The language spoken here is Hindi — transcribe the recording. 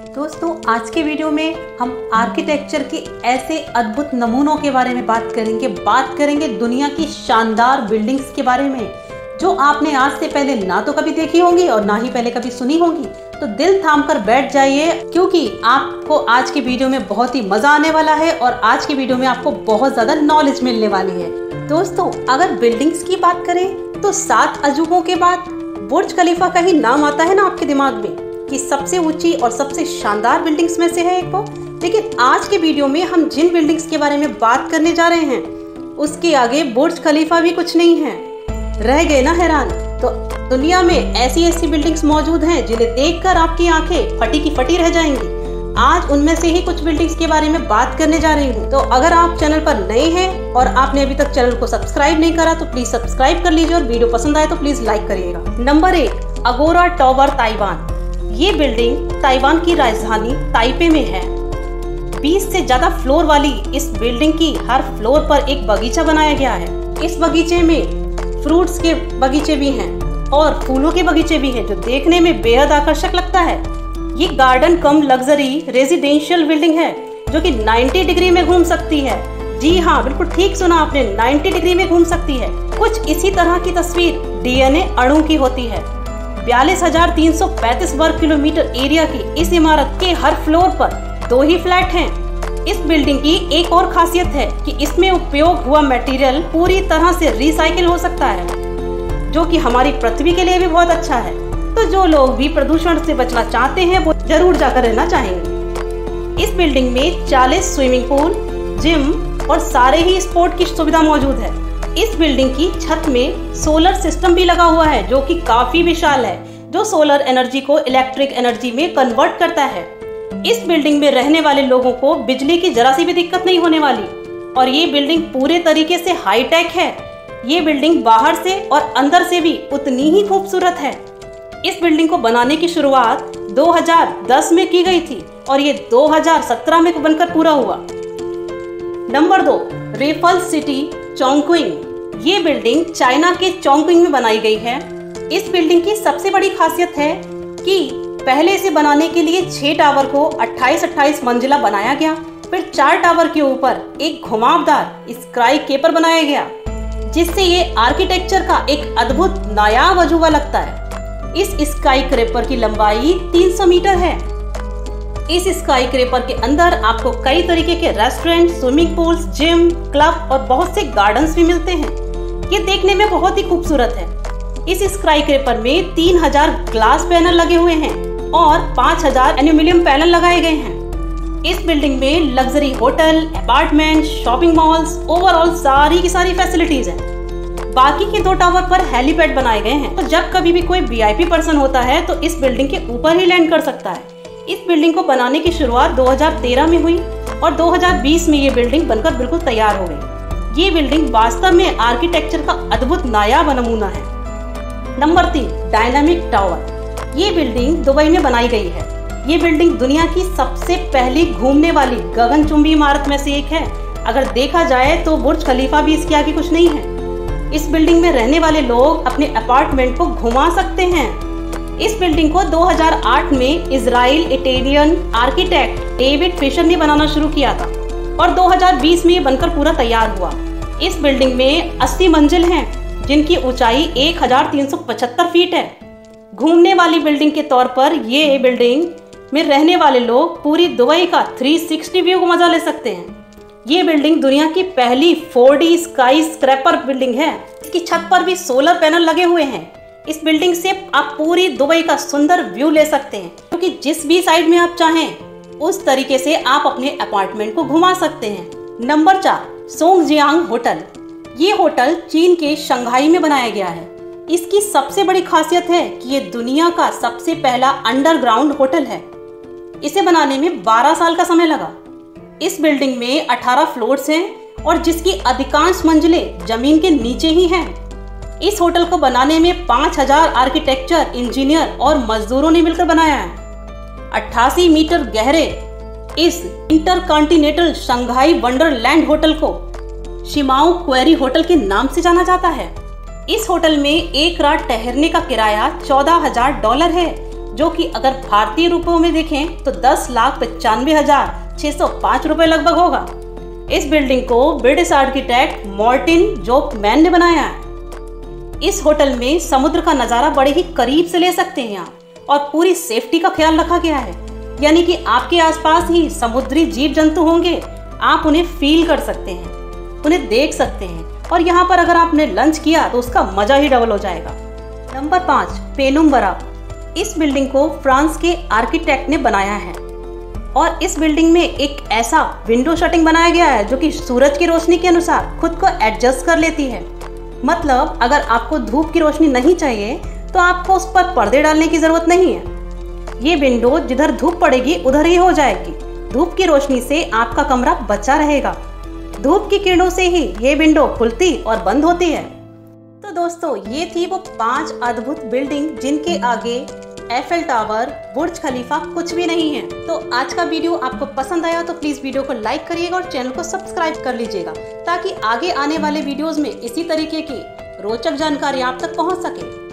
दोस्तों, आज के वीडियो में हम आर्किटेक्चर के ऐसे अद्भुत नमूनों के बारे में बात करेंगे दुनिया की शानदार बिल्डिंग्स के बारे में, जो आपने आज से पहले ना तो कभी देखी होंगी और ना ही पहले कभी सुनी होंगी। तो दिल थाम कर बैठ जाइए, क्योंकि आपको आज की वीडियो में बहुत ही मजा आने वाला है और आज की वीडियो में आपको बहुत ज्यादा नॉलेज मिलने वाली है। दोस्तों, अगर बिल्डिंग्स की बात करें तो 7 अजूबों के बाद बुर्ज खलीफा का ही नाम आता है ना आपके दिमाग में कि सबसे ऊंची और सबसे शानदार बिल्डिंग्स में से है एक वो। लेकिन आज के वीडियो में हम जिन बिल्डिंग्स के बारे में बात करने जा रहे हैं उसके आगे बुर्ज खलीफा भी कुछ नहीं है। रह गए ना हैरान? तो दुनिया में ऐसी बिल्डिंग्स मौजूद हैं जिन्हें देखकर आपकी आंखें फटी की फटी रह जाएंगी। आज उनमें से ही कुछ बिल्डिंग्स के बारे में बात करने जा रही हूँ। तो अगर आप चैनल पर नए हैं और आपने अभी तक चैनल को सब्सक्राइब नहीं करा तो प्लीज सब्सक्राइब कर लीजिए और वीडियो पसंद आए तो प्लीज लाइक करिएगा। Number 1, Agora tower, Taiwan. ये बिल्डिंग ताइवान की राजधानी ताइपे में है। 20 से ज्यादा फ्लोर वाली इस बिल्डिंग की हर फ्लोर पर एक बगीचा बनाया गया है। इस बगीचे में फ्रूट्स के बगीचे भी हैं और फूलों के बगीचे भी हैं, जो देखने में बेहद आकर्षक लगता है। ये garden cum luxury residential building है जो कि 90 डिग्री में घूम सकती है। जी हाँ, बिल्कुल ठीक सुना आपने, 90 डिग्री में घूम सकती है। कुछ इसी तरह की तस्वीर डीएनए अणु की होती है। 42,335 वर्ग किलोमीटर एरिया की इस इमारत के हर फ्लोर पर 2 ही फ्लैट हैं। इस बिल्डिंग की एक और खासियत है कि इसमें उपयोग हुआ मटेरियल पूरी तरह से रिसाइकिल हो सकता है, जो कि हमारी पृथ्वी के लिए भी बहुत अच्छा है। तो जो लोग भी प्रदूषण से बचना चाहते हैं वो जरूर जाकर रहना चाहेंगे। इस बिल्डिंग में 40 स्विमिंग पूल, जिम और सारे ही स्पोर्ट की सुविधा मौजूद है। इस बिल्डिंग की छत में सोलर सिस्टम भी लगा हुआ है, जो कि काफी विशाल है, जो सोलर एनर्जी को इलेक्ट्रिक एनर्जी में कन्वर्ट करता है। इस बिल्डिंग में रहने वाले लोगों को बिजली की जरा सी भी दिक्कत नहीं होने वाली और ये बिल्डिंग पूरे तरीके से हाईटेक है। ये बिल्डिंग बाहर से और अंदर से भी उतनी ही खूबसूरत है। इस बिल्डिंग को बनाने की शुरुआत 2010 में की गई थी और ये 2017 में बनकर पूरा हुआ। Number 2, Raffles city, Chongqing. ये बिल्डिंग चाइना के चोंगक्विंग में बनाई गई है। इस बिल्डिंग की सबसे बड़ी खासियत है कि पहले इसे बनाने के लिए 6 टावर को 28 मंजिला बनाया गया। फिर 4 टावर के ऊपर एक घुमावदार स्काई केपर बनाया गया, जिससे ये आर्किटेक्चर का एक अद्भुत नायाब अजूबा लगता है। इस स्काई क्रेपर की लंबाई 300 मीटर है। इस स्काई क्रेपर के अंदर आपको कई तरीके के restaurant, swimming pools, gym, club और बहुत से गार्डन्स भी मिलते हैं। ये देखने में बहुत ही खूबसूरत है। इस स्काई क्रेपर में 3000 ग्लास पैनल लगे हुए हैं और 5000 एल्यूमिनियम पैनल लगाए गए हैं। इस बिल्डिंग में luxury hotel, apartment, shopping malls, overall सारी की सारी फैसिलिटीज हैं। बाकी के 2 टावर पर हेलीपैड बनाए गए हैं, तो जब कभी भी कोई वीआईपी पर्सन होता है तो इस बिल्डिंग के ऊपर ही लैंड कर सकता है। इस बिल्डिंग को बनाने की शुरुआत 2013 में हुई और 2020 में ये बिल्डिंग बनकर बिल्कुल तैयार हो गई। ये बिल्डिंग वास्तव में आर्किटेक्चर का अद्भुत नायाब नमूना है। Number 3, dynamic tower. ये बिल्डिंग दुबई में बनाई गई है। ये बिल्डिंग दुनिया की सबसे पहली घूमने वाली गगनचुंबी इमारत में से एक है। अगर देखा जाए तो बुर्ज खलीफा भी इसके आगे कुछ नहीं है। इस बिल्डिंग में रहने वाले लोग अपने अपार्टमेंट को घुमा सकते हैं। इस बिल्डिंग को 2008 में Israel Italian architect David Fisher ने बनाना शुरू किया था और 2020 में ये बनकर पूरा तैयार हुआ। इस बिल्डिंग में 80 मंजिल हैं, जिनकी ऊंचाई 1375 फीट है। घूमने वाली बिल्डिंग के तौर पर ये बिल्डिंग में रहने वाले लोग पूरी दुबई का 360 व्यू को मजा ले सकते हैं। ये बिल्डिंग दुनिया की पहली 4D स्काई स्क्रैपर बिल्डिंग है। इसकी छत पर भी सोलर पैनल लगे हुए हैं। इस बिल्डिंग से आप पूरी दुबई का सुंदर व्यू ले सकते हैं, क्योंकि जिस भी साइड में आप चाहें उस तरीके से आप अपने अपार्टमेंट को घुमा सकते हैं। Number 4, Songjiang hotel. ये होटल चीन के शंघाई में बनाया गया है। इसकी सबसे बड़ी खासियत है कि ये दुनिया का सबसे पहला अंडरग्राउंड होटल है। इसे बनाने में 12 साल का समय लगा। इस बिल्डिंग में 18 फ्लोर्स हैं और जिसकी अधिकांश मंजिलें जमीन के नीचे ही हैं। इस होटल को बनाने में 5000 आर्किटेक्चर, इंजीनियर और मजदूरों ने मिलकर बनाया है। 88 मीटर गहरे इस इंटरकॉन्टिनेंटल शंघाई वंडरलैंड होटल को शिमाओ क्वेरी होटल के नाम से जाना जाता है। इस होटल में एक रात ठहरने का किराया $14,000 है, जो कि अगर भारतीय रुपयों में देखें तो 10,95,605 रुपए लगभग होगा। इस बिल्डिंग को ब्रिटिश आर्किटेक्ट मार्टिन जोकमैन ने बनाया है। इस होटल में समुद्र का नज़ारा बड़े ही करीब से ले सकते हैं आप, और पूरी सेफ्टी का ख्याल रखा गया है, यानी कि आपके आसपास ही समुद्री जीव जंतु होंगे, आप उन्हें फील कर सकते हैं, उन्हें देख सकते हैं, और यहाँ पर अगर आपने लंच किया तो उसका मजा ही डबल हो जाएगा। Number 5, Penumbra. इस बिल्डिंग को फ्रांस के आर्किटेक्ट ने बनाया है, और इस बिल्डिंग में एक ऐसा विंडो शटिंग बनाया गया है जो कि सूरज की रोशनी के अनुसार खुद को एडजस्ट कर लेती है। मतलब अगर आपको धूप की रोशनी नहीं चाहिए तो आपको उस पर पर्दे डालने की जरूरत नहीं है। ये विंडो जिधर धूप पड़ेगी उधर ही हो जाएगी। धूप की रोशनी से आपका कमरा बचा रहेगा। धूप की किरणों से ही ये विंडो खुलती और बंद होती है। तो दोस्तों, ये थी वो 5 अद्भुत बिल्डिंग जिनके आगे एफेल टावर, बुर्ज खलीफा कुछ भी नहीं है। तो आज का वीडियो आपको पसंद आया तो प्लीज वीडियो को लाइक करिएगा और चैनल को सब्सक्राइब कर लीजिएगा, ताकि आगे आने वाले वीडियोस में इसी तरीके की रोचक जानकारी आप तक पहुंच सके।